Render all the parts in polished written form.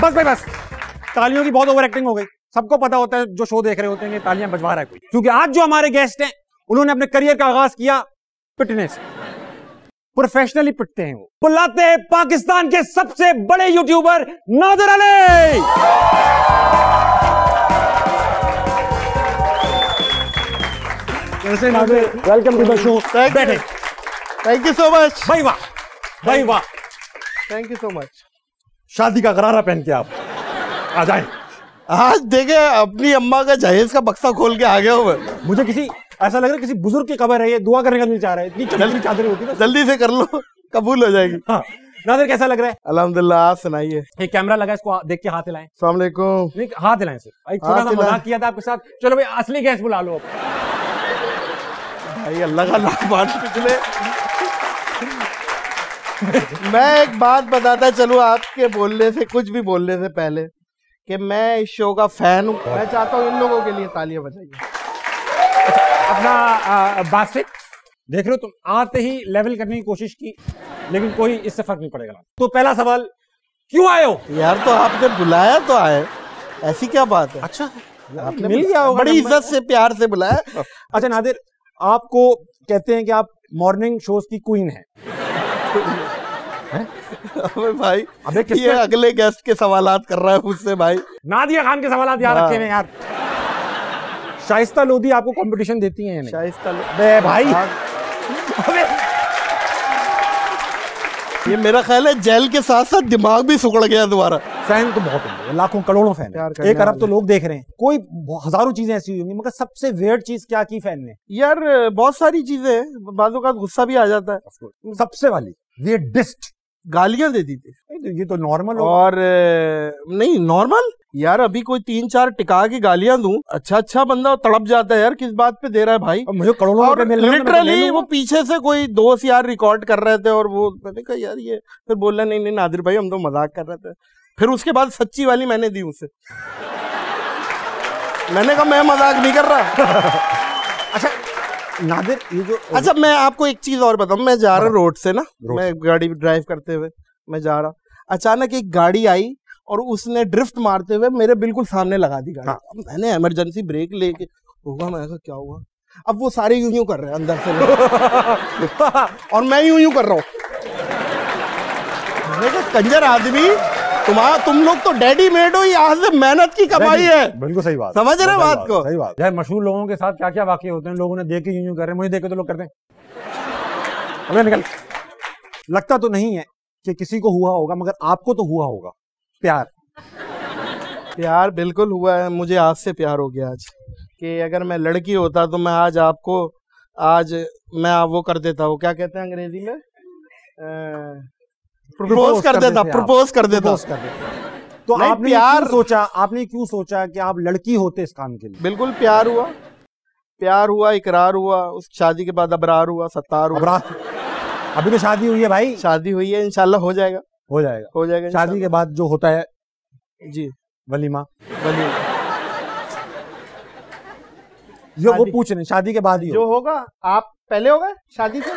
बस भाई बस, तालियों की बहुत ओवर एक्टिंग हो गई। सबको पता होता है जो शो देख रहे होते हैं कि तालियां बजवा रहा है कोई, क्योंकि आज जो हमारे गेस्ट हैं उन्होंने अपने करियर का आगाज किया पिटने से। प्रोफेशनली पिटते हैं वो। बुलाते हैं पाकिस्तान के सबसे बड़े YouTuber Nadir Ali. Nadir, welcome to the show. बैठे। Thank you so much. भाई वाह, भाई वाह, थैंक यू सो मच। शादी का गरारा पहन के आप आ जाए। आज देखे अपनी अम्मा का जहेज का बक्सा खोल के आ गया हूँ मैं। मुझे किसी ऐसा लग रहा है किसी बुजुर्ग की खबर है, ये दुआ करने का दिल चाह रहा है। इतनी जल्दी चादर होती है, जल्दी से कर लो, कबूल हो जाएगी। हाँ नादिर, कैसा लग रहा है? अल्हम्दुलिल्लाह, आप सुनाइए। एक कैमरा लगा, इसको देख के हाथ हिलाएं। अस्सलाम वालेकुम। नहीं, हाथ हिलाएं सिर्फ। एक छोटा सा मजाक किया था आपके साथ। चलो भाई असली गेस्ट बुला लो भाई, अल्लाह का नाम बात पिछले। मैं एक बात बताता चलूं आपके बोलने से, कुछ भी बोलने से पहले, कि मैं इस शो का फैन हूं। मैं चाहता हूं इन लोगों के लिए तालियां बजाइए। अपना बासिक देख रहे हो तुम, आते ही लेवल करने की कोशिश की, लेकिन कोई इससे फर्क नहीं पड़ेगा। तो पहला सवाल, क्यों आए हो? यार तो आपने बुलाया तो आए, ऐसी क्या बात है? अच्छा, आपने मिल गया होगा, बड़ी इज्जत से प्यार से बुलाया। अच्छा नादिर, आपको कहते हैं कि आप मॉर्निंग शोज की क्वीन हैं। अबे भाई, अबे ये अगले गेस्ट के सवालात कर रहा है मुझसे भाई। नादिया खान के सवालात याद रखे हैं यार। शाइस्ता लोधी आपको कंपटीशन देती हैं? शाइस्ता भाई अबे ये मेरा ख्याल है जेल के साथ साथ दिमाग भी सुकड़ गया दोबारा। फैन तो बहुत होंगे, लाखों करोड़ों फैन है। 1 अरब तो लोग देख रहे हैं। कोई हजारों चीजें ऐसी होंगी, मगर सबसे वियर्ड चीज क्या की फैन ने? यार बहुत सारी चीजें, बाजों का गुस्सा भी आ जाता है। सबसे वाली वियर्डेस्ट, गालियां देती थी। ये तो नॉर्मल और नहीं नॉर्मल यार, अभी कोई 3-4 टिका के गालियां दूं, अच्छा बंदा तड़प जाता है यार, किस बात पे दे रहा है भाई? मुझे करोड़ों रुपए मिल रहे हैं। लिटरली वो पीछे से कोई दोस्त यार रिकॉर्ड कर रहे थे, और वो मैंने कहा यार ये, फिर बोल रहा नहीं नादिर भाई हम तो मजाक कर रहे थे। फिर उसके बाद सच्ची वाली मैंने दी उसे। मैंने कहा मैं मजाक नहीं कर रहा। अच्छा नादिर, ये जो अच्छा मैं आपको एक चीज और बताऊं, मैं जा रहा रोड से ना, मैं गाड़ी ड्राइव करते हुए मैं जा रहा, अचानक एक गाड़ी आई और उसने ड्रिफ्ट मारते हुए मेरे बिल्कुल सामने लगा दी गाड़ी। अब मैंने इमरजेंसी ब्रेक लेके रुका, मैं कहा क्या हुआ? अब वो सारे यूं कर रहे हैं अंदर से और मैं यूं कर रहा हूँ। मैंने कहा कंजर आदमी, तुम लोग तो डैडी मेड हो, यहाँ से मेहनत की कमाई है। बिल्कुल सही बात, समझ रहे बात को? सही बात यार। मशहूर लोगों के साथ क्या क्या वाकये होते हैं, लोगों ने देख के यूं कर रहे हैं, मुझे देख के तो लोग करते हैं। अबे निकल। लगता तो नहीं है कि किसी को हुआ होगा, मगर आपको तो हुआ होगा प्यार बिल्कुल हुआ है। मुझे आज से प्यार हो गया आज, कि अगर मैं लड़की होता तो मैं आज आपको, आज मैं वो कर देता हूँ, क्या कहते हैं अंग्रेजी में, प्रपोज कर देता। तो आपने क्यों सोचा, आपने क्यों सोचा कि आप लड़की होते इस काम के लिए? बिल्कुल प्यार हुआ, इकरार हुआ, उस शादी के बाद अबरार हुआ, सत्तार हुआ। अभी तो शादी हुई है भाई। शादी हुई है, इंशाल्लाह हो जाएगा। शादी के बाद जो होता है जी, वलीमा। जो वो पूछ रहे, शादी के बाद ही जो होगा। आप पहले हो गए शादी से?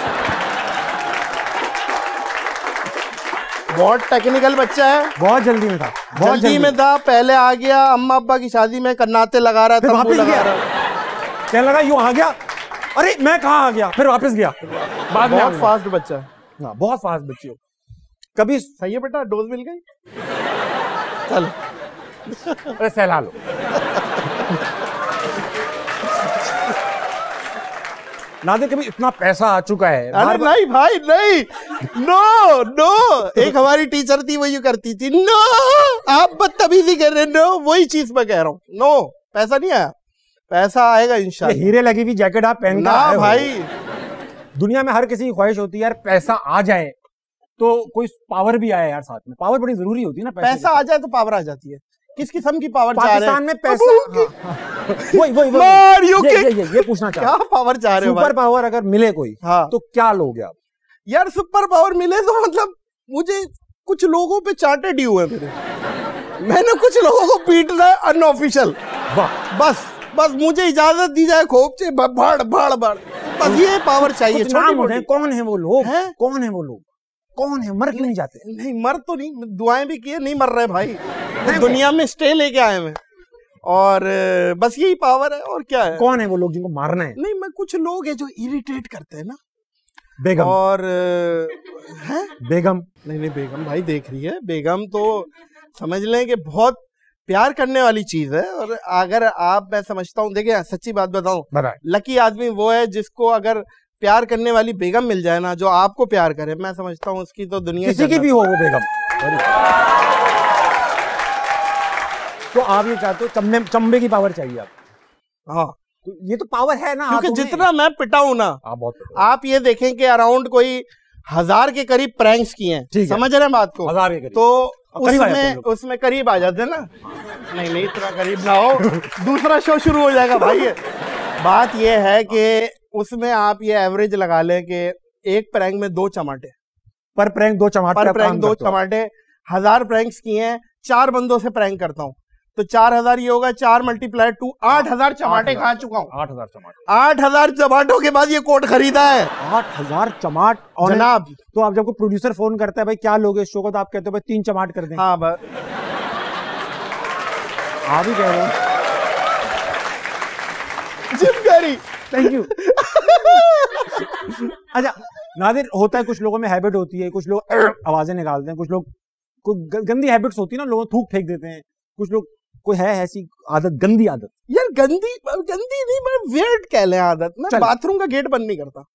बहुत टेक्निकल बच्चा है, बहुत जल्दी में था, बहुत जल्दी में था। पहले आ गया अम्मा अब्बा की शादी में, कन्नाते लगा रहा था, कहने लगा यूं आ गया, अरे मैं कहाँ आ गया, फिर वापस गया। बाद में बहुत फास्ट बच्चा है, बहुत फास्ट बच्ची हो। कभी सही है बेटा, डोज मिल गई, चल अरे सहला लो। नादिर, कभी इतना पैसा आ चुका है? अरे नहीं भाई, नहीं, नो। एक हमारी टीचर थी, वो यूं करती थी, नो आप बदतमीजी कर रहे, नो वही चीज मैं कह रहा हूँ, नो पैसा नहीं आया, पैसा आएगा इंशाल्लाह। हीरे लगी हुई जैकेट आप पहन कर भाई। दुनिया में हर किसी की ख्वाहिश होती है यार पैसा आ जाए तो कोई पावर भी आए यार साथ में। पावर बड़ी जरूरी होती है ना। पैसा आ जाए तो पावर आ जाती है। किस किस्म की पावर चाह रहे हैं? पाकिस्तान में पैसा ये पूछना चाह रहा हूं, क्या पावर चाह रहे हो? सुपर पावर अगर मिले कोई, हाँ, तो क्या लोगे आप? यार सुपर पावर मिले तो मतलब मुझे कुछ लोगों पे चांटे ड्यू है मेरे। मैंने कुछ लोगों को पीटना है अनऑफिशियल। बस मुझे इजाजत दी जाए खोप से भाड़ बस ये पावर चाहिए। नाम होते हैं, कौन है वो लोग? कौन है वो लोग? कौन है, मर क्यों नहीं जाते? नहीं मर तो नहीं, दुआएं भी किए, नहीं मर रहे भाई, दुनिया में स्टे लेके आए हैं और बस यही पावर है और क्या है। कौन है वो लोग जिनको मारना है? नहीं मैं कुछ लोग हैं जो इरिटेट करते हैं ना। बेगम और है बेगम नहीं बेगम भाई देख रही है, बेगम तो समझ लें कि बहुत प्यार करने वाली चीज है। और अगर आप, मैं समझता हूँ, देखिए सच्ची बात बताऊं, लकी आदमी वो है जिसको अगर प्यार करने वाली बेगम मिल जाए ना, जो आपको प्यार करे, मैं समझता हूँ उसकी तो दुनिया किसी की भी हो वो बेगम। तो आप ये चाहते हो चंबे की पावर चाहिए आप? हाँ तो ये तो पावर है ना, क्योंकि जितना मैं पिटा हूं ना, आप ये देखें कि अराउंड कोई 1000 के करीब प्रैंक्स किए हैं, समझ रहे हैं बात को? 1000 के करीब। तो उसमें करीब आ जाते हैं ना। नहीं इतना करीब ना हो, दूसरा शो शुरू हो जाएगा भाई। बात ये है कि उसमें आप ये एवरेज लगा लें कि एक प्रैंक में 2 चमाटे, पर प्रैंक 2 चमाटे, पर प्रैंक 2 चमाटे। 1000 प्रैंक्स किए हैं, 4 बंदों से प्रैंक करता हूँ तो 4000 ये होगा, 4 × 2 8000 चमाटे खा चुका हूँ। 8000 चमाटे, 8000 चमाटों के बाद ये कोट खरीदा है। 8000 चमाट जनाब। तो आप जब कोई प्रोड्यूसर फोन करता है भाई क्या लोगे इस शो को, तो आप कहते हो भाई 3 चमाट कर दें। हाँ बस आप ही कह रहे हैं। Jim Carrey, thank you. अच्छा नादिर, होता है कुछ लोगों में हैबिट होती है, कुछ लोग आवाजें निकालते हैं, कुछ लोग गंदी हैबिट्स होती है ना, लोग थूक फेंक देते हैं, कुछ लोग, कोई है ऐसी आदत, गंदी आदत? यार गंदी नहीं, मैं वियर्ड कह लें आदत। मैं बाथरूम का गेट बंद नहीं करता।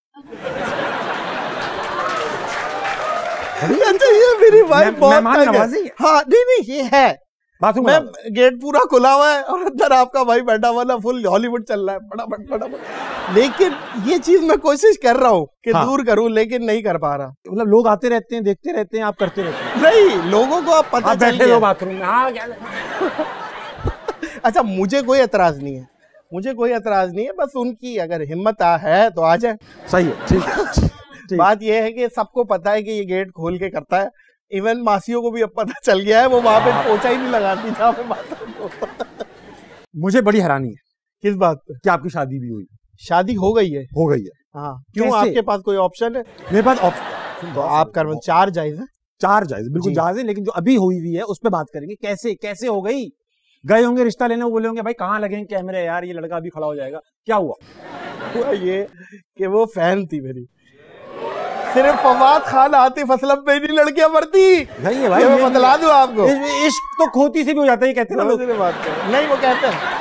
अच्छा ये मेरी वाइफ बहुत नवाजी है। हाँ नहीं ये है, मैं गेट पूरा खुला हुआ है और अंदर आपका भाई बैठा हुआ ना, फुल हॉलीवुड चल रहा है फटाफट। लेकिन ये चीज मैं कोशिश कर रहा हूँ कि दूर करूँ, लेकिन नहीं कर पा रहा। मतलब लोग आते रहते हैं, देखते रहते हैं, आप करते रहते हैं? नहीं, लोगों को आप पता चल गया बाथरूम में। हाँ अच्छा मुझे कोई एतराज नहीं है, मुझे कोई एतराज नहीं है, बस उनकी अगर हिम्मत है तो आ जाए। सही है, ठीक है। बात यह है कि सबको पता है कि ये गेट खोल के करता है, इवन मासियों को भी अब पता चल गया है, वो वहां पे पोछा ही नहीं लगाती जहाँ पे माता। मुझे बड़ी हैरानी है। किस बात पे? कि आपकी शादी भी हुई? शादी हो गई है। हो गई है? हाँ। क्यों, आपके पास कोई ऑप्शन है? मेरे पास ऑप्शन तो आप कर, 4 जायज है। 4 जायज, बिल्कुल जायज है, लेकिन जो अभी हुई हुई है उस पर बात करेंगे। कैसे हो गई? गए होंगे रिश्ता लेने, वो बोले होंगे भाई कहाँ लगेंगे कैमरे यार, ये लड़का अभी खड़ा हो जाएगा। क्या हुआ? ये कि वो फैन थी मेरी, सिर्फ फवाद खान आतिफ असलम पे नहीं लड़कियां मरती। नहीं है भाई, मैं बतला दूं आपको, इश्क तो खोती से भी हो जाता है, कहते हैं ना लोग। नहीं वो कहते हैं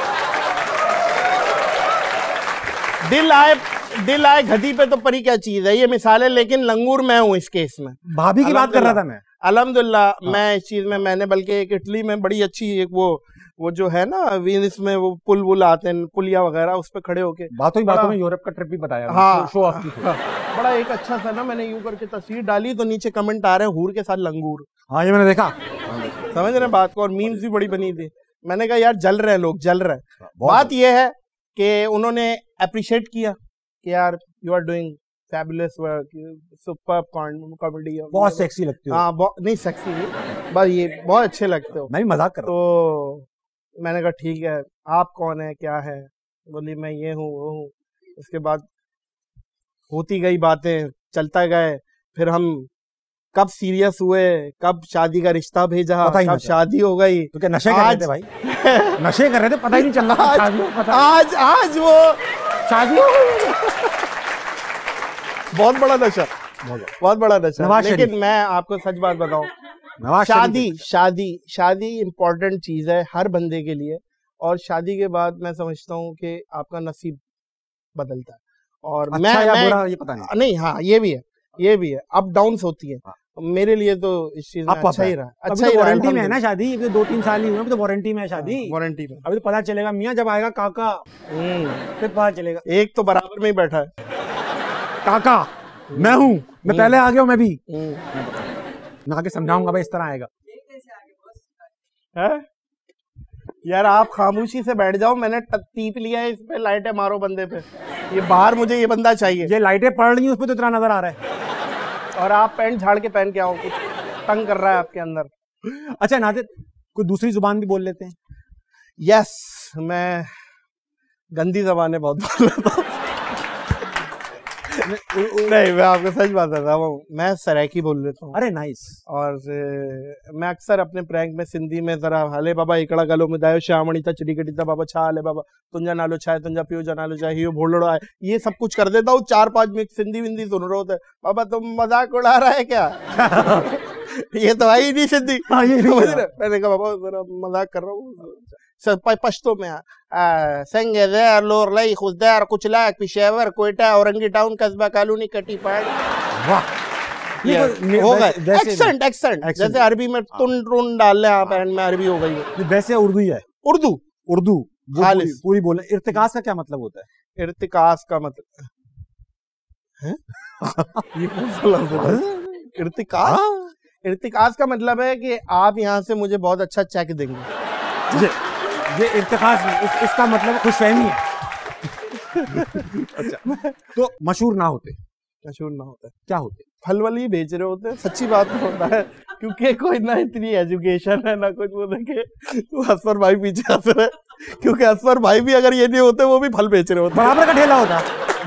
दिल आए घटी पे तो परी क्या चीज है, ये मिसाल है, लेकिन लंगूर मैं हूँ इस केस में। भाभी की बात कर रहा था मैं। अल्हम्दुलिल्लाह मैं इस चीज में, मैंने बल्कि एक इटली में बड़ी अच्छी एक वो जो है ना वीनिस में वो पुल आते हैं, पुलिया वगैरह, उस पे खड़े होके बातों में यूरोप का ट्रिप भी बताया। हाँ, शो ऑफ की बड़ा एक अच्छा सा ना, मैंने यूं करके तस्वीर डाली तो नीचे कमेंट आ रहे हैं हूर के साथ लंगूर। हाँ ये मैंने देखा, समझ रहे बात को, और मीम्स भी बड़ी बनी थी। मैंने कहा यार जल रहे हैं लोग, जल रहे हैं। बात ये है कि उन्होंने अप्रिशिएट किया कि यार you are doing fabulous work, superb comedy, बहुत सेक्सी लगते हो। हाँ नहीं सेक्सी नहीं, बस ये बहुत अच्छे लगते हो। मैं भी मजाक कर रहा हूं। तो मैंने कहा ठीक है, आप कौन है, क्या है? बोली मैं ये हूँ वो हूँ। उसके बाद होती गई बातें, चलता गए, फिर हम कब सीरियस हुए, कब शादी का रिश्ता भेजा, कब शादी हो गई। तो क्या नशे कर रहे थे भाई? नशे कर रहे थे, पता ही नहीं चल रहा। आज वो शादी हो गई। बहुत बड़ा नशा, बहुत बड़ा नशा। लेकिन मैं आपको सच बात बताऊं, शादी इंपॉर्टेंट चीज है हर बंदे के लिए, और शादी के बाद मैं समझता हूँ कि आपका नसीब बदलता है। और अच्छा मैं बुरा ये पता नहीं, हाँ ये भी है, अप डाउन्स होती है। मेरे लिए तो इस चीज में अच्छा ही रहा, अच्छा ही वारंटी में है ना शादी, 2-3 साल ही हुए, अभी तो वारंटी में है शादी। वारंटी में अभी तो पता चलेगा मियाँ, जब आएगा काका फिर पता चलेगा। एक तो बराबर में ही बैठा है, काका मैं हूँ, मैं पहले आ गया हूँ, मैं भी मैं आके समझाऊंगा भाई, इस तरह आएगा। है यार आप खामोशी से बैठ जाओ, मैंने टीप लिया है, इस पे लाइटें मारो बंदे पे, ये बाहर मुझे ये बंदा चाहिए। ये लाइटें पड़ रही हैं, उस पे तो इतना नजर आ रहा है। और आप पैंट झाड़ के पहन के आओ, कुछ तंग कर रहा है आपके अंदर। अच्छा नादिर, कोई दूसरी जुबान भी बोल लेते हैं? यस, मैं गंदी जबानें बहुत बोल लेता हूँ। नहीं, मैं आपको सच बात बता रहा हूँ, मैं सराइकी बोल लेता हूँ। अरे नाइस। और मैं अक्सर अपने प्रैंक में सिंधी में जरा हले बाबा इकड़ा गलो में दायो श्यामणी था चिड़ी कटी था बाबा छा हले बाबा तुंजा नालो छाए तुंजा पियो जा नालो छाए हियो भोलड़ो आए, ये सब कुछ कर देता हूँ। 4-5 मिक्स सिंधी विंधी सुन रहे होते, बाबा तुम मजाक उड़ा रहा है क्या? ये तो आई नहीं सिंधी। मैंने कहा बाबा जरा मजाक कर रहा हूँ। पश्तो में संगे Dir Loralai Khuzdar Kuchlak Peshawar Quetta Orangi town Qasba colony Kati Pahari. वाह, ये हो गए एक्सेंट जैसे अरबी में तुन टुन डाल ले आप एंड में अरबी हो गई। वैसे उर्दू ही है, उर्दू पूरी बोले। इर्तिकास का क्या मतलब होता है? इर्तिकास का मतलब है ये कौन सा लफ्ज़ है? इर्तिकास का मतलब है कि आप यहाँ से मुझे बहुत अच्छा चेक देंगे। ये इर्तिकास नहीं, इसका मतलब खुशफहमी है। अच्छा, तो मशहूर ना होते क्या होते? फलवली बेच रहे होते। सच्ची बात होता है, क्योंकि कोई ना इतनी एजुकेशन है ना कुछ। वो देखे असफर भाई पीछे हंस रहे, क्योंकि असफर भाई भी अगर ये नहीं होते वो भी फल बेच रहे होते। बराबर का ठेला होता,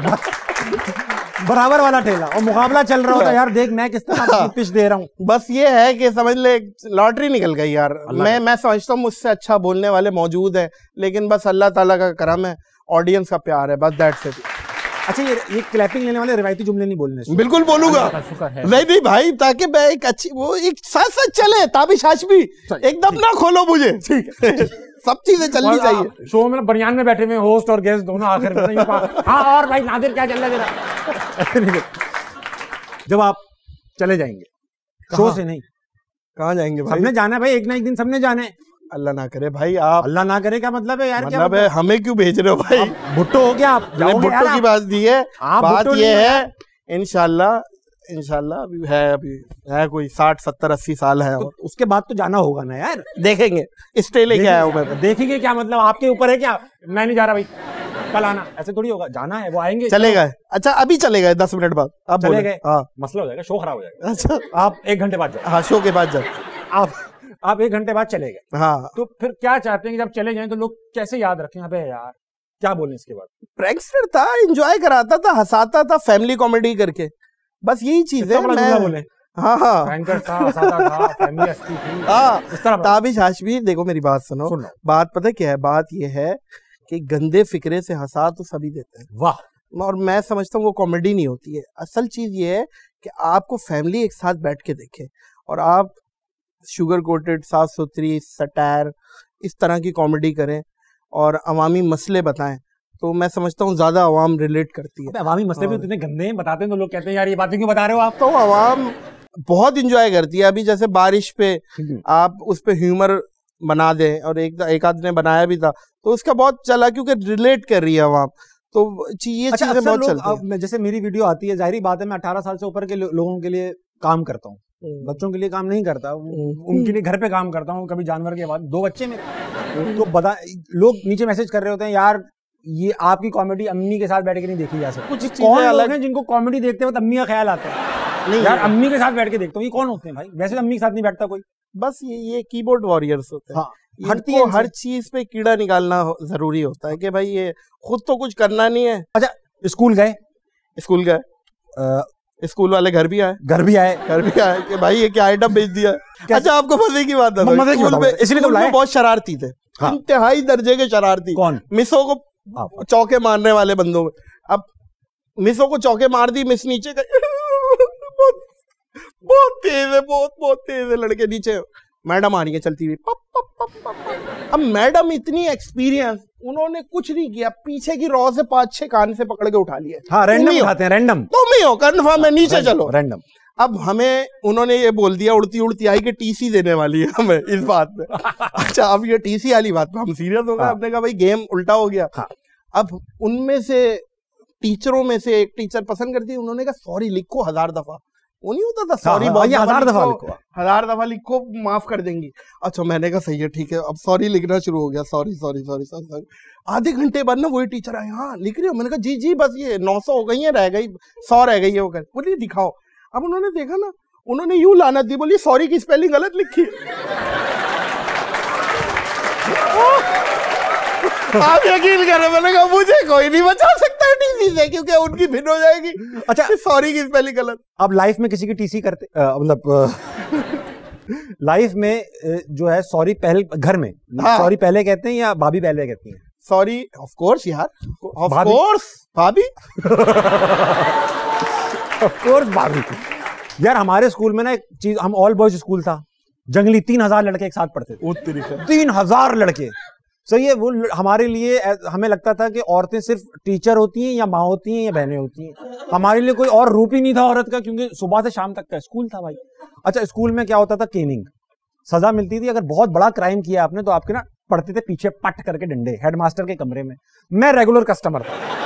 बराबर वाला ठेला, और मुकाबला चल रहा होता यार, देख मैं किस तरह पिच दे रहा हूँ। बस ये है कि समझ ले लॉटरी निकल गई यार। मैं समझता हूँ मुझसे अच्छा बोलने वाले मौजूद हैं, लेकिन बस अल्लाह ताला का करम है, ऑडियंस का प्यार है, बस दैट्स इट। अच्छा, ये क्लैपिंग लेने वाले रिवायती जुमले नहीं बोलने से। बिल्कुल बोलूंगा, नहीं भाई, ताकि मैं एक अच्छी वो एक साथ साथ चले। ताबिश हाशमी एकदम ना खोलो मुझे, ठीक है? सब चीजें चलनी चाहिए। शो में बनियान में बैठे हुए होस्ट और गेस्ट दोनों आखिर में हाँ और भाई नादिर क्या चल रहा है? जब आप चले जाएंगे शो से, नहीं कहाँ जाएंगे भाई? सबने जाना है भाई, एक ना एक दिन सबने जाना है। अल्लाह ना करे भाई। आप अल्लाह ना करे क्या मतलब है यार? मतलब है हमें क्यों भेज रहे हो भाई? भुट्टो हो गया आप? भुट्टो की बात दी है, बात ये है इंशाल्लाह अभी है कोई 60-70-80 साल है, और उसके बाद तो जाना होगा ना यार। देखेंगे, स्टे लेके आया हूँ मैं। देखेंगे क्या मतलब? आपके ऊपर है क्या? मैं नहीं जा रहा भाई, कल आना, ऐसे थोड़ी होगा। जाना है, वो आएंगे, चले गए। अच्छा, अभी चले गए 10 मिनट बाद आप चले गए? हाँ, मसला हो जाएगा, शो खराब हो जाएगा। अच्छा, आप 1 घंटे बाद जाओ। हाँ, शो के बाद जाओ आप 1 घंटे बाद चले गए। हाँ, तो फिर क्या चाहते हैं कि जब चले जाएं तो लोग कैसे याद रखें? अबे यार क्या बोलें इसके बाद? प्रैंकस्टर था, एंजॉय कराता था, हंसाता था, फैमिली कॉमेडी करके, बस यही चीज है। मैं बोले हाँ प्रैंकर था, हंसाता था, फैमिली हंसती थी, हाँ, इस तरह। ताबिश हाशमी, देखो मेरी बात सुनो। बात पता क्या है? बात ये है कि गंदे फिक्रे से हंसा तो सभी देते हैं। वाह। और मैं समझता हूँ वो कॉमेडी नहीं होती है। असल चीज ये है कि आपको फैमिली एक साथ बैठ के देखे और आप शुगर कोटेड, साफ सुथरी, सटायर, इस तरह की कॉमेडी करें और अवामी मसले बताएं, तो मैं समझता हूँ ज्यादा अवाम रिलेट करती है। अवामी मसले भी इतने गंदे हैं, बताते हैं तो लोग कहते हैं यार ये बातें क्यों बता रहे हो आप? तो अवाम बहुत इंजॉय करती है। अभी जैसे बारिश पे आप उस पे ह्यूमर बना दें, और एक आदमी ने बनाया भी था तो उसका बहुत चला, क्योंकि रिलेट कर रही है अवाम, तो ये अच्छा, चीजें बहुत चलती है। जैसे मेरी वीडियो आती है, जाहिर बात है मैं 18 साल से ऊपर के लोगों के लिए काम करता हूँ, बच्चों के लिए काम नहीं करता, उनके लिए घर पे काम करता हूँ, कभी जानवर के बाद। 2 बच्चे मेरे, तो लोग नीचे मैसेज कर रहे होते हैं यार ये आपकी कॉमेडी अम्मी के साथ बैठ के नहीं देखी जा सकती। कुछ कौन लोग हैं जिनको कॉमेडी देखते वक्त अम्मी का ख्याल आता है? नहीं यार, अम्मी के साथ बैठ के देखता हूँ, ये कौन होते हैं भाई? वैसे तो अम्मी के साथ नहीं बैठता कोई, बस ये कीबोर्ड वॉरियर्स होते हैं। हाँ, हर चीज पे कीड़ा निकालना जरूरी होता है कि भाई ये खुद तो कुछ करना नहीं है। अच्छा, स्कूल गए, स्कूल वाले घर भी आए कि भाई ये क्या आइटम भेज दिया। अच्छा, आपको मजे की बात है, इसलिए तो बहुत शरारती थे, इंतहाई दर्जे के शरारती। कौन? मिसों को चौके मारने वाले बंदों में। अब मिसों को चौके मार दी, मिस नीचे बहुत तेज है, बहुत तेज है लड़के नीचे। मैडम आ रही है चलती हुई, अब मैडम इतनी एक्सपीरियंस, उन्होंने कुछ नहीं किया, पीछे की रॉ से 5-6 कान से पकड़ के उठा लिया। हाँ, रैंडम उठाते हैं, रैंडम। तुम ही हो, कंफर्म है, नीचे चलो, रैंडम। अब हमें उन्होंने ये बोल दिया, उड़ती आई कि टीसी देने वाली है हमें इस बात पे। अच्छा, अब ये टीसी वाली बात पे हम सीरियस हो गए। हमने कहा भाई गेम उल्टा हो गया। अब उनमें से टीचरों में से एक टीचर पसंद करती है, उन्होंने कहा सॉरी लिखो 1000 दफा। वो नहीं होता था सॉरी, बहुत 1000 दफा लिखो, 1000 दफा लिखो, माफ कर देंगी। अच्छा, मैंने कहा सही है, ठीक है, अब सॉरी लिखना शुरू हो गया, सॉरी। आधे घंटे बाद ना वही टीचर आए, हाँ लिख रही हो? मैंने कहा जी बस ये 900 हो गई है, रह गई 100 रह गई है। वो बोलिए दिखाओ। अब उन्होंने देखा ना, उन्होंने यूं लानत दी, बोली सॉरी की स्पेलिंग गलत लिखी है। आप यकीन करें, मैंने कहा मुझे कोई नहीं बचा सकता टीसी से, क्योंकि उनकी भिन्न हो जाएगी। अच्छा, सॉरी की स्पेलिंग गलत। आप लाइफ में किसी की टीसी करते, मतलब लाइफ में जो है सॉरी पहले घर में, सॉरी पहले कहते हैं या भाभी पहले कहती हैं? सॉरी ऑफ कोर्स यार, ऑफ कोर्स भाभी, ऑफ कोर्स भाभी। यार हमारे स्कूल में ना एक चीज, हम ऑल बॉयज स्कूल था, जंगली 3000 लड़के एक साथ पढ़ते थे। 3000 लड़के, सही है। वो हमारे लिए, हमें लगता था कि औरतें सिर्फ टीचर होती हैं या माँ होती हैं या बहनें होती हैं, हमारे लिए कोई और रूप ही नहीं था औरत का, क्योंकि सुबह से शाम तक का स्कूल था भाई। अच्छा, स्कूल में क्या होता था? केनिंग, सजा मिलती थी। अगर बहुत बड़ा क्राइम किया आपने तो आपके ना पढ़ते थे पीछे पट करके डंडे, हेडमास्टर के कमरे में। मैं रेगुलर कस्टमर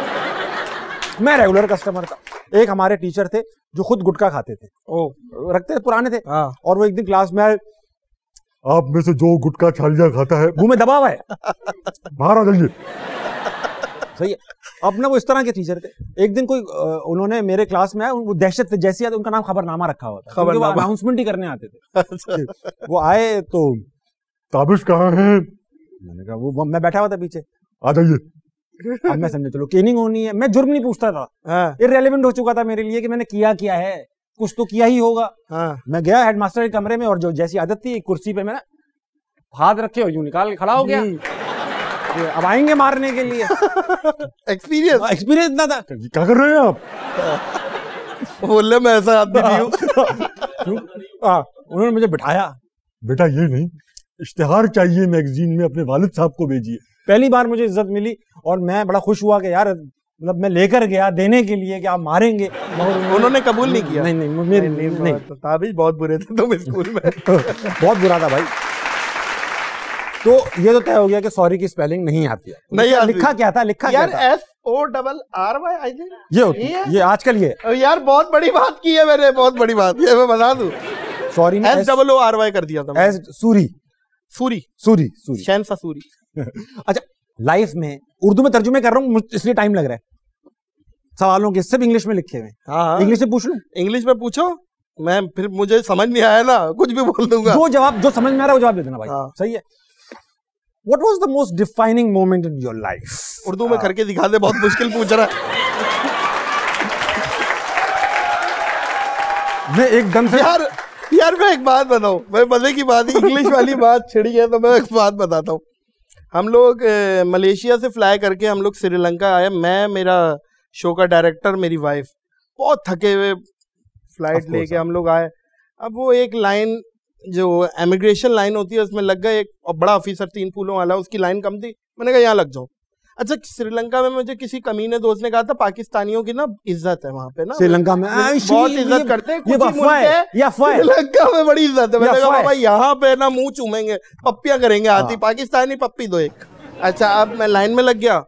था। एक हमारे टीचर थे जो खुद गुटखा खाते थे, रखते थे, पुराने थे। और वो एक दिन क्लास में आए, आप में से जो गुटखा छालिया खाता है मुंह में दबा हुआ है, बाहर आ जाइए। सही है। अब ना वो इस तरह के टीचर थे। एक दिन कोई उन्होंने मेरे क्लास में आया, वो दहशत से जैसे आते, उनका नाम खबरनामा रखा हुआ था, वो अनाउंसमेंट ही करने आते थे। वो आए तो ताबिश कहाँ है? मैंने कहा वो मैं बैठा हुआ था पीछे, आ जाइए। अब मैं समझे चलो केनिंग होनी है, मैं जुर्म नहीं पूछता था, इररिलेवेंट हो चुका था मेरे लिए कि मैंने किया क्या है, कुछ तो किया ही होगा। मैं गया हेडमास्टर के कमरे में, और जो जैसी आदत थी कुर्सी पे मैंने हाथ रखे और यूं निकाल के खड़ा हो गया, अब आएंगे मारने के लिए। एक्सपीरियंस इतना था। क्या कर रहे हैं आप? बोले मैं ऐसा आदमी नहीं हूँ। उन्होंने मुझे बिठाया, बेटा ये नहीं, इश्तिहार चाहिए मैगजीन में, अपने वालिद साहब को भेजिए। पहली बार मुझे इज्जत मिली और मैं बड़ा खुश हुआ कि यार, मतलब मैं लेकर गया देने के लिए कि आप मारेंगे, उन्होंने कबूल नहीं किया। नहीं, ताबिश बहुत बुरे थे तुम स्कूल में। बहुत बुरा था भाई। तो ये तो तय हो गया कि सॉरी की स्पेलिंग नहीं आती है। नहीं आती। लिखा क्या था? यार SORRY आई थिंक ये होती है, ये आजकल ये। यार बहुत बड़ी बात की है मैंने, बहुत बड़ी बात, ये मैं बता दूं। सॉरी में SORRY कर दिया था, सूरी। शहंशाह सूरी। अच्छा, लाइफ में उर्दू में तर्जुमे कर रहा हूँ इसलिए टाइम लग रहा है, सवालों के सब इंग्लिश में लिखे हुए। हाँ, इंग्लिश में पूछ लूं? इंग्लिश में पूछो, मैं फिर मुझे समझ नहीं आया ना कुछ भी बोल दूंगा। जो समझ में आ रहा है वो जवाब दे देना भाई। हाँ। सही है। What was the most defining moment in your life? Urdu में करके दिखा दे, बहुत मुश्किल पूछ रहा है। मैं एकदम से यार मैं एक बात बताऊं, मैं मजे की बात, इंग्लिश वाली बात छिड़ी है तो मैं एक बात बताता हूँ। हम लोग मलेशिया से फ्लाई करके हम लोग श्रीलंका आए, मैं, मेरा शो का डायरेक्टर, मेरी वाइफ, बहुत थके हुए फ्लाइट लेके हम लोग आए। अब वो एक लाइन जो इमिग्रेशन लाइन होती है उसमें लग गए, एक बड़ा ऑफिसर 3 फूलों वाला, उसकी लाइन कम थी, मैंने कहा यहाँ लग जाओ। अच्छा, श्रीलंका में मुझे किसी कमीने दोस्त ने कहा था पाकिस्तानियों की ना इज्जत है वहाँ पे ना, श्रीलंका में बहुत इज्जत करते हैं, श्रीलंका में बड़ी इज्जत है। मैंने कहा भाई यहाँ पे ना मुंह चूमेंगे, पप्पियां करेंगे, आती पाकिस्तानी पप्पी दो एक। अच्छा, अब मैं लाइन में लग गया,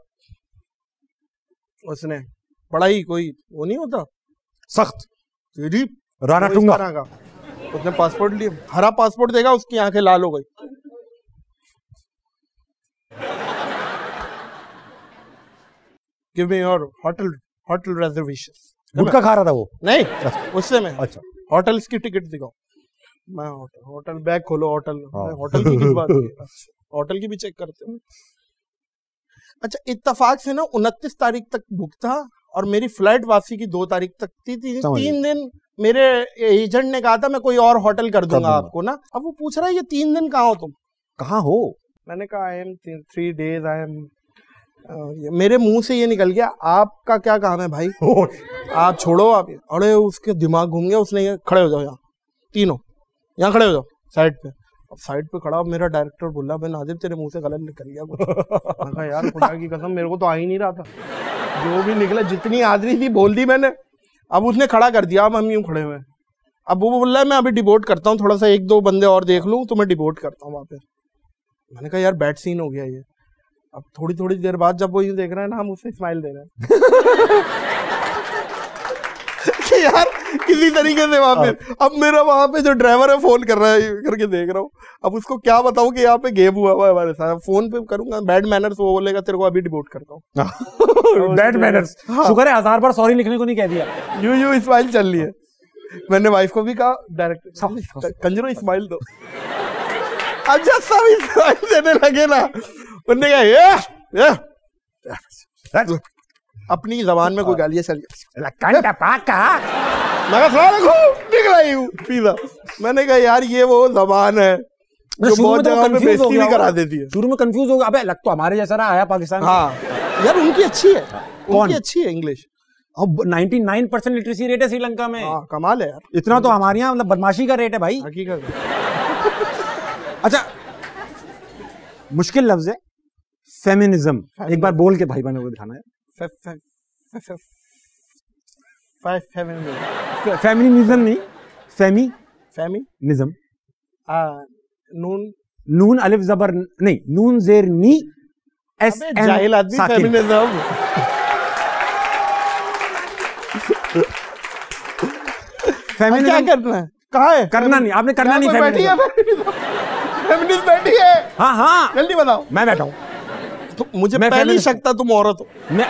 उसने बड़ा ही कोई वो नहीं होता सख्त राणा टूंगा का, उसने पासपोर्ट लिया, हरा पासपोर्ट देगा, उसकी आंखें लाल हो गई। Give me your hotel reservation. गुटखा खा रहा था वो? नहीं, उससे मैं। अच्छा, होटल की टिकट दिखाओ। मैं होटल बैग खोलो, होटल की किस बात की? होटल की भी चेक करते हैं। अच्छा, इत्तेफाक से ना 29 तारीख तक बुक था और मेरी फ्लाइट वापसी की 2 तारीख तक थी। 3 दिन मेरे एजेंट ने कहा था मैं कोई और होटल कर दूंगा आपको ना। अब वो पूछ रहा है ये 3 दिन कहाँ हो तुम? कहाँ हो? मैंने कहा I am 3 days I am. मेरे मुंह से ये निकल गया, आपका क्या काम है भाई? आप छोड़ो आप। अरे उसके दिमाग घूम गया, उसने खड़े हो जाओ, यहाँ तीनों यहाँ खड़े हो जाओ साइड पे। अब साइड पे खड़ा, मेरा डायरेक्टर बोला मैं नाजिर तेरे मुंह से गलत निकल गया कुछ। मैं कहा यार खुदा की कसम मेरे को तो आ ही नहीं रहा था, जो भी निकला जितनी आदमी थी बोल दी मैंने। अब उसने खड़ा कर दिया, अब हम यूं खड़े हुए। अब वो बोल रहा है मैं अभी डिबोट करता हूँ, थोड़ा सा 1-2 बंदे और देख लूँ तो मैं डिबोट करता हूँ वहाँ पे। मैंने कहा यार बैड सीन हो गया ये। अब थोड़ी देर बाद जब वो यूं देख रहा है ना, हम उसे स्माइल दे रहे हैं कि यार किसी तरीके से वहां पे। अब मेरा वहां पे जो ड्राइवर है फोन कर रहा है करके देख रहा हूँ, अब उसको क्या बताऊं कि यहाँ पे गेम हुआ है हमारे साथ। फोन पे करूंगा बैड मैनर्स, वो बोलेगा तेरे को अभी डिबोट करता हूँ। Bad manners. शुक्र है 1000 बार सॉरी लिखने को नहीं कह दिया। यूं स्माइल चल रही है। मैंने वाइफ को भी कहा डायरेक्ट कंजरो स्माइल दो। अब जब सब स्माइल देने लगे ना, उन्होंने कहा अपनी जबान में कोई गालियां चली कंटा पाका पिज़्ज़ा। मैंने कहा यार ये वो जबान है जो बहुत जगह पे बेइज्जती भी करा देती है। शुरू में कंफ्यूज हो गया, अबे लग तो हमारे जैसा रहा, आया पाकिस्तान। हाँ यार उनकी अच्छी है, उनकी अच्छी है इंग्लिश। अब 99% लिटरेसी रेट है श्रीलंका में। हाँ कमाल है यार, इतना तो हमारे यहाँ मतलब बदमाशी का रेट है भाई, हकीकत। अच्छा मुश्किल लफ्ज है फेमिनिज्म, एक बार बोल के भाई बहनों को दिखाना है। फेमिनिज्म नहीं, फेमिनिज्म। नून अलिफ जबर नहीं, नून जेर नी एस एम जाहिल आदमी फेमिनिज्म। क्या करना है, कहाँ है? करना नहीं, आपने करना नहीं। फेमिनिस्ट बैठी है। हाँ हाँ जल्दी बताओ। मैं बैठा हूँ तो मुझे पहले ही शक था तुम औरत हो। मैं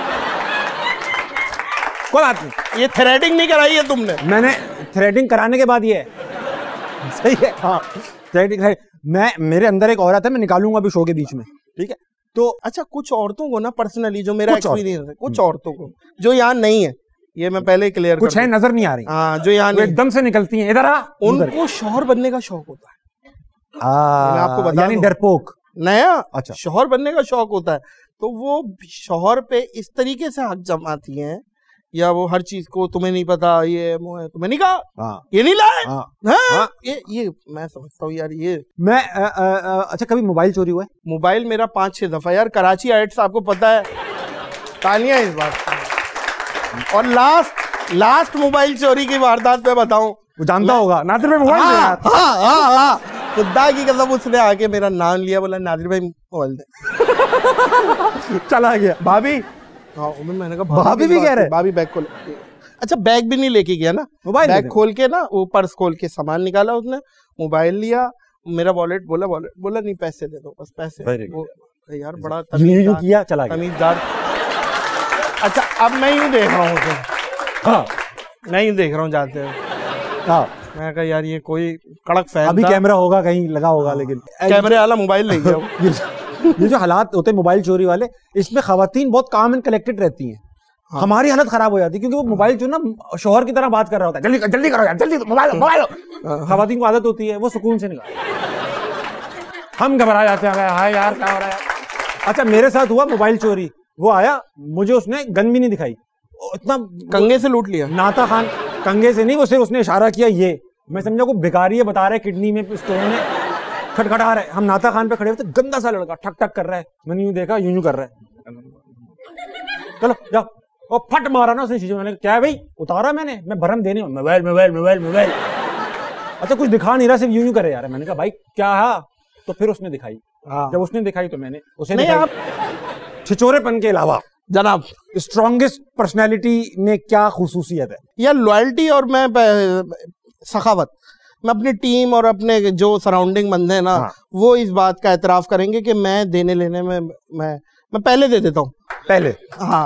कोई बात नहीं, ये थ्रेडिंग नहीं कराई है तुमने? मैंने थ्रेडिंग कराने के बाद ये है। सही है हाँ, थ्रेडिंग। मैं मेरे अंदर एक औरत है, मैं निकालूंगा अभी शो के बीच में, ठीक है? तो अच्छा कुछ औरतों को ना पर्सनली जो मेरा एक्सपीरियंस है, कुछ औरतों को जो यहाँ नहीं है, ये मैं पहले क्लियर कुछ है नजर नहीं आ रही। हाँ जो यहाँ एकदम से निकलती हैं, इधर आ। उनको शौहर बनने का शौक होता है। मैं आपको बता यानी डरपोक नया। अच्छा शौहर बनने का शौक होता है, तो वो शौहर पे इस तरीके से हक जमाती हैं, या वो हर चीज को तुम्हें नहीं पता, ये तुम्हें नहीं कहा, ये नहीं लाए, ये मैं समझता हूँ यार। ये मैं अच्छा कभी मोबाइल चोरी हुआ है? मोबाइल मेरा 5-6 दफा यार, कराची हाइट्स आपको पता है, तालियां इस बात। और लास्ट मोबाइल चोरी की वारदात पे बताऊं, जानता होगा नादिर भाई मोबाइल दे यार। हाँ खुदा की कसम उसने आके मेरा नाम लिया, बोला नादिर भाई मोबाइल दे। चला गया भाभी। हाँ मैंने कहा भाभी भी कह रहे, भाभी बैग खोल। अच्छा बैग भी नहीं लेके गया ना, मोबाइल बैग खोल के ना, वो पर्स खोल के सामान निकाला उसने, मोबाइल लिया, मेरा वॉलेट बोला नहीं पैसे दे दो बस पैसे। यार बड़ा किया, चला गया तमीज़दार। अच्छा अब मैं यूँ देख रहा हूँ उसे, हाँ मैं यूँ देख रहा हूँ जाते हैं। हाँ मैं कहा यार ये कोई कड़क फैन, अभी कैमरा होगा कहीं लगा होगा, लेकिन कैमरे वाला मोबाइल ले गया। ये जो हालात होते हैं मोबाइल चोरी वाले, इसमें खवातीन बहुत काम एंड कलेक्टेड रहती हैं। हाँ। हमारी हालत खराब हो जाती है, क्योंकि वो मोबाइल जो ना शौहर की तरह बात कर रहा होता है, जल्दी जल्दी करो यार, जल्दी मोबाइल। खवातीन को आदत होती है, वो सुकून से निकाल, हम घबरा जाते हैं, हाय यार क्या हो रहा है। अच्छा मेरे साथ हुआ मोबाइल चोरी, वो आया, मुझे उसने गन भी नहीं दिखाई, इतना कंगे से लूट लिया। नाता खान कंगे से नहीं, वो सिर्फ उसने इशारा किया, ये मैं समझा को भिखारी है, बता रहे किडनी में स्टोन है, खटखटा रहा है। हम नाता खान पे खड़े हुए थे, गंदा सा लड़का ठक ठक कर रहा है, मैंने यूं देखा, यूं कर रहा है, चलो जाओ, और फट मारा ना उसने शीशे। मैंने क्या है भाई, उतारा मैंने, मैं भरम देने, मोबाइल। अच्छा कुछ दिखा नहीं रहा, सिर्फ यूं करे यार। मैंने कहा भाई क्या है, तो फिर उसने दिखाई। जब उसने दिखाई तो मैंने उसे नहीं। आप छिचोरेपन के अलावा जनाब स्ट्रॉन्गेस्ट पर्सनैलिटी में क्या खुसूसियत है? या लॉयल्टी और मैं सखावत। मैं अपनी टीम और अपने जो सराउंडिंग बंदे हैं ना, वो इस बात का एतराफ करेंगे कि मैं देने लेने में मैं पहले दे देता हूँ। पहले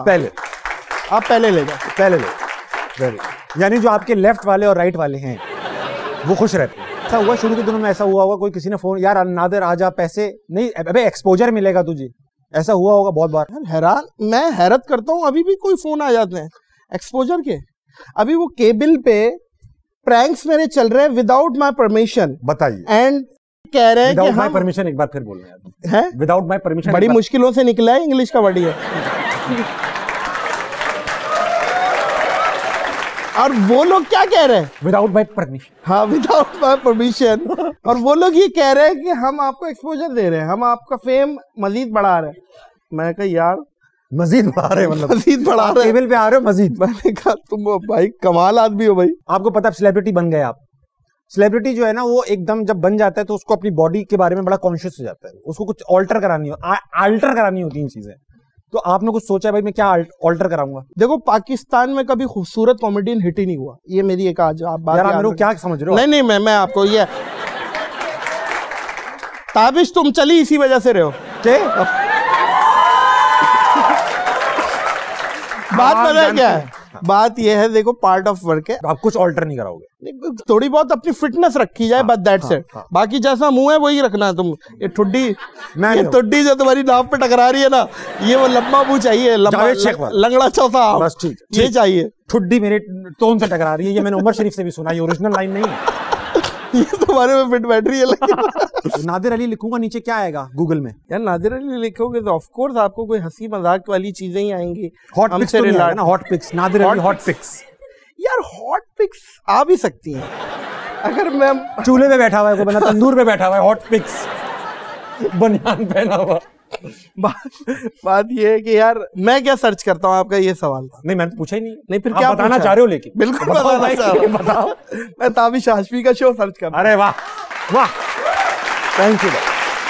आप पहले ले जाओ, पहले ले। यानी जो आपके लेफ्ट वाले और राइट वाले हैं वो खुश रहते हैं। ऐसा हुआ शुरू के दिनों में, ऐसा हुआ होगा कोई किसी ने फोन, यार नादिर आजा, पैसे नहीं, अबे एक्सपोजर मिलेगा तुझे, ऐसा हुआ होगा बहुत बार। मैं हैरत करता हूँ, अभी भी कोई फोन आ जाते हैं एक्सपोजर के। अभी वो केबल पे प्रैंक्स मेरे चल रहे हैं विदाउट माय परमिशन। बताइए। एंड कह रहे हैं कि हम परमिशन, एक बार फिर बोल रहे हैं विदाउट माय परमिशन। बड़ी मुश्किलों से निकला है, इंग्लिश का वर्ड है। और वो लोग क्या कह रहे हैं, विदाउट माय परमिशन। हाँ विदाउट माय परमिशन। और वो लोग ये कह रहे हैं कि हम आपको एक्सपोजर दे रहे हैं, हम आपका फेम मजीद बढ़ा रहे हैं। मैं कहा यार मजीद बढ़ा रहे, मतलब मजीद बढ़ा रहे, टेबल पे आ रहे हो मजीद। मैंने कहा तुम भाई कमाल आदमी हो भाई। आपको पता है सेलिब्रिटी बन गए आप। सेलिब्रिटी जो है ना, वो एकदम जब बन जाता है तो उसको अपनी बॉडी के बारे में बड़ा कॉन्शियस हो जाता है, उसको कुछ ऑल्टर करानी होती हैं चीजें। तो आपने कुछ सोचा भाई मैं क्या ऑल्टर कराऊंगा? देखो पाकिस्तान में कभी खूबसूरत कॉमेडियन हिट ही नहीं हुआ, ये मेरी एक आज आप बात। यार मेरे को क्या समझ रहे हो? नहीं मैं आपको ये ताबिश तुम चली इसी वजह से रहे हो के बात पता है क्या है, बात ये है, देखो पार्ट ऑफ वर्क है, तो आप कुछ ऑल्टर नहीं कराओगे, थोड़ी बहुत अपनी फिटनेस रखी जाए, बस दैट्स इट। बाकी जैसा मुंह है वही रखना है तुम। ये ठुड्डी जो तुम्हारी नाव पे टकरा रही है ना, ये वो लंबा मुंह चाहिए, लंगड़ा चौथा, बस ठीक ये चाहिए। ठुड्डी मेरे टोन से टकरा रही है, ये मैंने उमर शरीफ से भी सुना, ये ओरिजिनल लाइन नहीं है। ये तुम्हारे में फिट बैठ रही है लेकिन। नादिर अली लिखूंगा, नीचे क्या आएगा गूगल में? यार नादिर अली लिखोगे तो ऑफ कोर्स आपको कोई हंसी मजाक वाली चीजें ही आएंगी। हॉट पिक्स तो नहीं आएगा ना? Hot pics, Nadir Ali hot pics. यार हॉट पिक्स आ भी सकती हैं अगर मैं चूल्हे पे बैठा हुआ है कोई बंदा, तंदूर पे बैठा हुआ है, हॉट पिक्स, बनियान पहना हुआ। बात ये है कि यार मैं क्या सर्च करता हूँ, आपका ये सवाल था। नहीं मैंने तो पूछा ही नहीं। नहीं फिर क्या बताना चाह रहे हो? लेकिन बिल्कुल बताना चाह रहा हूं। बताओ। मैं ताबिश हाशमी का शो सर्च कर। अरे वाह वाह, थैंक यू।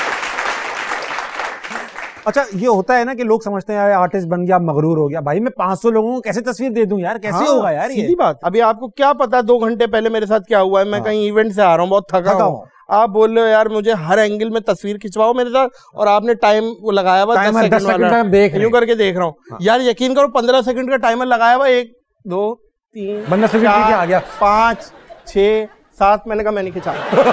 अच्छा ये होता है ना कि लोग समझते हैं आर्टिस्ट बन गया मगरूर हो गया। भाई मैं 500 लोगों को कैसे तस्वीर दे दूं यार, कैसे होगा यार ये? सीधी बात। अभी आपको क्या पता 2 घंटे पहले मेरे साथ क्या हुआ है। मैं कहीं इवेंट से आ रहा हूँ, बहुत थका हूँ, आप बोल रहे हो यार मुझे हर एंगल में तस्वीर खिंचवाओ मेरे साथ, और आपने टाइम वो लगाया हुआ 10 सेकंड वाला, यूं करके देख रहा हूँ। यार यकीन करो 15 सेकंड का टाइमर लगाया हुआ, 1 2 3 बंदा 4 आ गया, 5 6 7, मैंने कहा मैं नहीं खिंचा।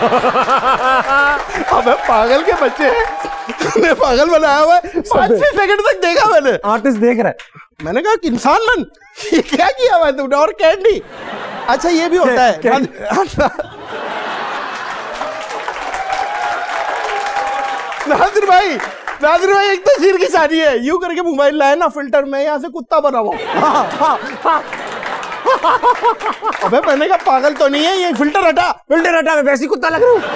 अबे पागल के बच्चे तुमने पागल बनाया हुआ है। 5-6 सेकंड तक देखा मैंने, आर्टिस्ट देख रहा है। मैंने कहा कि इंसान बन, ये क्या किया हुआ है तुमने? और कैंडी। अच्छा ये भी होता है नादिर भाई एक तस्वीर खिंचानी है, यूं करके मोबाइल लाए ना फिल्टर में, यहाँ से कुत्ता बना हुआ। अबे मैंने कहा पागल तो नहीं है, ये फिल्टर हटा मैं वैसी कुत्ता लग रहा हूँ।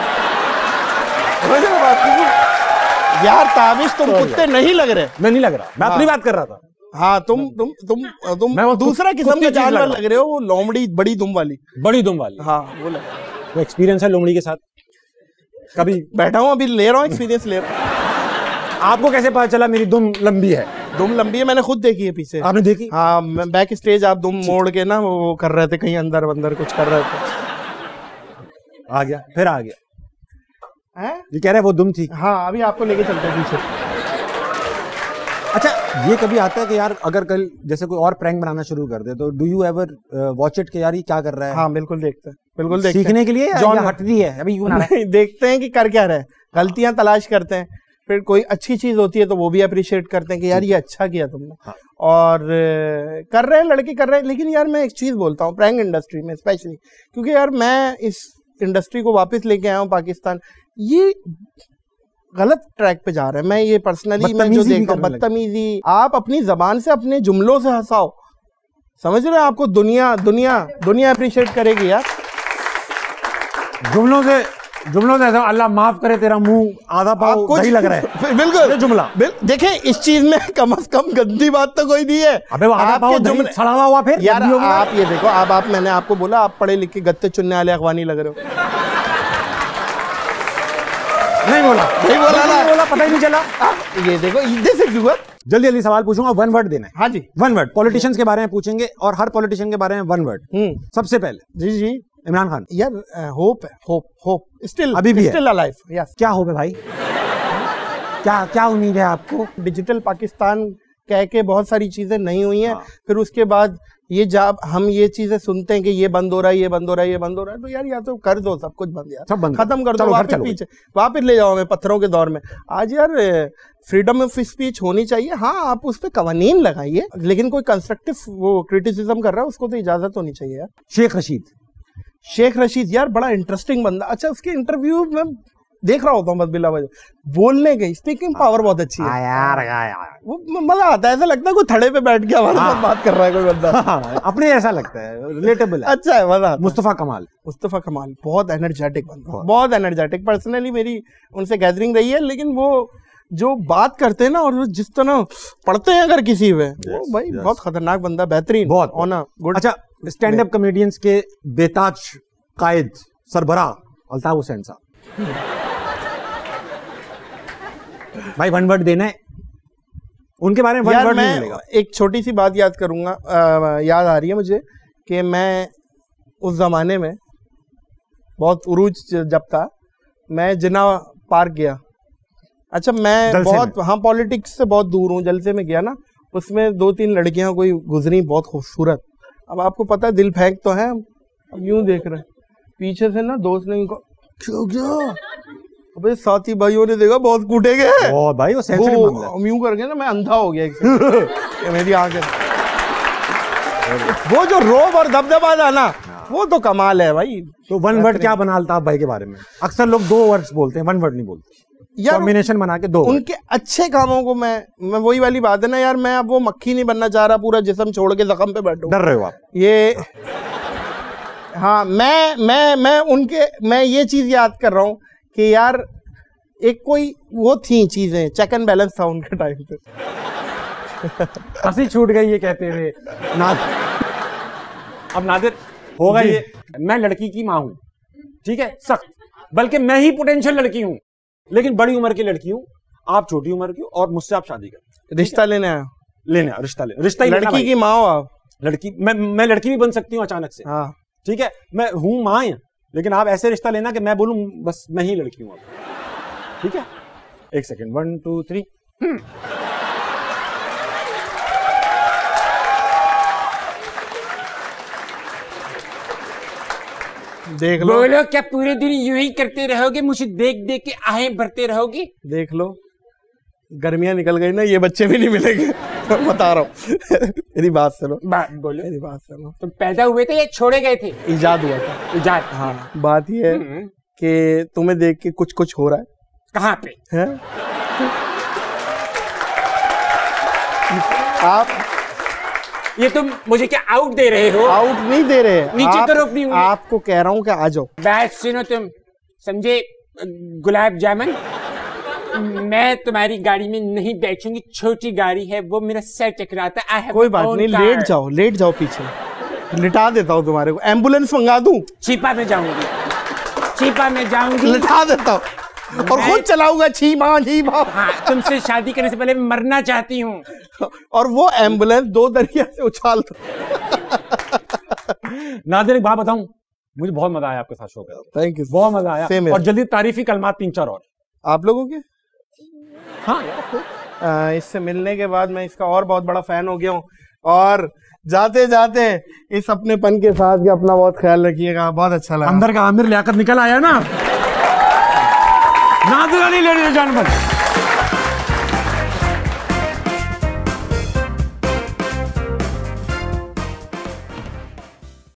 यार ताबिश तुम कुत्ते नहीं लग रहे। मैं नहीं लग रहा, मैं अपनी बात कर रहा था। हाँ तुम मैं दूसरा किस्म का जानवर लग रहे हो, वो लोमड़ी बड़ी दुम वाली। हाँ वो लग रहा है। तो एक्सपीरियंस है लोमड़ी के साथ? कभी बैठा हूँ, अभी ले रहा हूँ एक्सपीरियंस ले रहा हूँ। आपको कैसे पता चला मेरी दुम लंबी है? दुम लंबी है, मैंने खुद देखी है पीछे। आपने देखी? हाँ मैं बैक स्टेज आप दुम मोड़ के ना वो कर रहे थे, कहीं अंदर कुछ कर रहे थे। आ गया, फिर आ गया है? ये कह रहे वो दुम थी। हाँ अभी आपको लेके चलते हैं पीछे। अच्छा ये कभी आता है कि यार अगर कल जैसे कोई और प्रैंक बनाना शुरू कर दे तो do you ever watch it कि यार ये क्या कर रहा है? हाँ बिल्कुल देखते हैं, बिल्कुल देखते सीखने हैं। के लिए जॉन हट रही है अभी यूं नहीं, देखते हैं कि कर क्या रहे, गलतियां तलाश करते हैं, फिर कोई अच्छी चीज होती है तो वो भी अप्रिशिएट करते हैं कि यार ये अच्छा किया तुमने। हाँ। और कर रहे हैं लड़के कर रहे हैं। लेकिन यार मैं एक चीज बोलता हूँ प्रैंक इंडस्ट्री में स्पेशली, क्योंकि यार मैं इस इंडस्ट्री को वापस लेके आया हूँ पाकिस्तान, ये गलत ट्रैक पे जा रहा है। मैं ये पर्सनली मैं जो देखता हूँ बदतमीजी, आप अपनी जबान से अपने जुमलों से हंसाओ, समझ रहे हैं? आपको दुनिया अप्रिशिएट करेगी यार। जुमलों से ऐसा अल्लाह माफ करे तेरा मुंह आधा पाव दही लग रहा है। बिल्कुल जुमला देखें इस चीज में कम से कम गंदी बात तो कोई नहीं है। अबे वो आधा पाव जुमले सड़ा हुआ फिर यार आप ये देखो, आप मैंने आपको बोला आप पढ़े लिखे गत्ते चुनने वाले अखवानी लग रहे हो। नहीं बोला पता ही नहीं चला। ये देखो जल्दी सवाल पूछूंगा, 1 वर्ड देना है। हाँ जी 1 वर्ड पॉलिटिशियंस के बारे में पूछेंगे और हर पॉलिटिशियन के बारे में 1 वर्ड। सबसे पहले जी इमरान खान। यार होप है, होप स्टिल अभी भी स्टिल अलाइव। यस। क्या होप है भाई? क्या उम्मीद है आपको? डिजिटल पाकिस्तान कह के बहुत सारी चीजें नहीं हुई हैं। फिर उसके बाद ये जब हम ये चीजें सुनते हैं कि ये बंद हो रहा है, ये बंद हो रहा है, तो यार या तो कर दो सब कुछ बंद, यार सब बंद खत्म कर दो, वापस ले जाओ हमें पत्थरों के दौर में। आज यार फ्रीडम ऑफ स्पीच होनी चाहिए। हाँ आप उस पर कवानीन लगाइए, लेकिन कोई कंस्ट्रक्टिव वो क्रिटिसिज्म कर रहा है उसको तो इजाजत होनी चाहिए यार। शेख रशीद यार बड़ा इंटरेस्टिंग बंदा। अच्छा उसके इंटरव्यू में देख रहा होता हूँ बस बिला वजह, बोलने की स्पीकिंग पावर बहुत अच्छी है यार। वो मजा आता है, ऐसा लगता है कोई थड़े पे बैठ के हमारे साथ बात कर रहा है कोई बंदा। अपने ऐसा लगता है, रिलेटेबल है। अच्छा है, मजा। मुस्तफा कमाल बहुत एनर्जेटिक बंदा, बहुत एनर्जेटिक। पर्सनली मेरी उनसे गैदरिंग रही है, लेकिन वो जो बात करते हैं ना और जिस तरह पढ़ते हैं अगर किसी में, वो भाई बहुत खतरनाक बंदा, बेहतरीन, बहुत ऑन गुड। अच्छा स्टैंड अप कॉमेडियंस के बेताज कायद सरबराह अल्ताफ हुसैन साहब, भाई 1 वर्ड देना है उनके बारे में। 1 वर्ड नहीं मिलेगा। एक छोटी सी बात याद करूंगा, याद आ रही है मुझे कि मैं उस जमाने में बहुत उरूज जब था, मैं जिन्ना पार्क गया। अच्छा मैं बहुत पॉलिटिक्स से बहुत दूर हूँ। जलसे में गया ना, उसमें 2-3 लड़कियां कोई गुजरी बहुत खूबसूरत, अब आपको पता है दिल फेंक तो है, अब यूं देख रहे हैं पीछे से ना, दोस्त ने इनको क्या अबे साथी भाइयों ने देखा बहुत कूटेगे भाई वो सेंसिटिव मामला है। यूं करके ना मैं अंधा हो गया एक मेरी आंखें। वो जो रोब और दबदबा था ना, वो तो कमाल है भाई। तो वन वर्ड क्या बना अल्ताफ भाई के बारे में? अक्सर लोग 2 वर्ड्स बोलते हैं, 1 वर्ड नहीं बोलते यार, कॉम्बिनेशन बना के 2 उनके अच्छे कामों को मैं वही वाली बात है ना यार, मैं अब वो मक्खी नहीं बनना चाह रहा, पूरा जिस्म छोड़ के जख्म पे बैठूं। डर रहे हो आप? ये हाँ, मैं उनके, मैं ये चीज याद कर रहा हूँ कि यार एक कोई वो थी चीजें, चेक एंड बैलेंस था उनके टाइम पे। हंसी छूट गई ये कहते हुए। अब नादिर होगा ये, मैं लड़की की माँ हूं, ठीक है, सख्त, बल्कि मैं ही पोटेंशियल लड़की हूं, लेकिन बड़ी उम्र की लड़की हूं, आप छोटी उम्र की, और मुझसे आप शादी कर, रिश्ता लेने आया, रिश्ता ही लड़की की माँ हो आप? लड़की, मैं लड़की भी बन सकती हूँ अचानक से। हाँ ठीक है, मैं हूं माँ, लेकिन आप ऐसे रिश्ता लेना कि मैं बोलूं बस मैं ही लड़की हूं अब। ठीक है, एक सेकेंड, 1 2 3। देख लो, बोलो क्या पूरे दिन यूं ही करते रहोगे, मुझे देख देख के आहें भरते रहोगे? देख लो, गर्मियां निकल गई ना, ये बच्चे भी नहीं मिलेंगे। बता रहा हूँ। मेरी बात सुनो, बात बोलो। मेरी बात सुनो। तुम पैदा हुए थे या छोड़े गए थे? इजाद हुआ था। इजाद? हाँ, बात ये है कि तुम्हें देख के कुछ कुछ हो रहा है। कहाँ पे है? आप ये तुम मुझे क्या आउट दे रहे हो? आउट नहीं दे रहे, नीचे तो रोक नहीं हुई। आपको कह रहा हूँ कि आ जाओ। बात सुनो, तुम समझे गुलाब जामुन, मैं तुम्हारी गाड़ी में नहीं बैठूंगी, छोटी गाड़ी है, वो मेरा सर टकराता है। कोई बात नहीं, लेट जाओ पीछे, लिटा देता हूँ तुम्हारे को, एम्बुलेंस मंगा दूं? छिपा में जाऊंगी, छिपा में जाऊंगी, लिटा देता हूँ और खुद चलाऊंगा। छी माँ। हाँ, तुमसे शादी करने से पहले मरना चाहती हूँ। और वो एम्बुलेंस 2 दरिया से उछाल दो। नादिर एक बात बताऊं, मुझे बहुत मजा आया आपके साथ शो कर। थैंक यू, बहुत मजा आया, और जल्दी तारीफी कलमात 3-4 और आप लोगों के। हाँ, इससे मिलने के बाद मैं इसका और बहुत बड़ा फैन हो गया हूँ, और जाते जाते इस अपनेपन के साथ के अपना बहुत ख्याल रखिएगा। बहुत अच्छा लगा, अंदर का आमिर लियाकत निकल आया ना। Nadir Ali ladies and gentleman.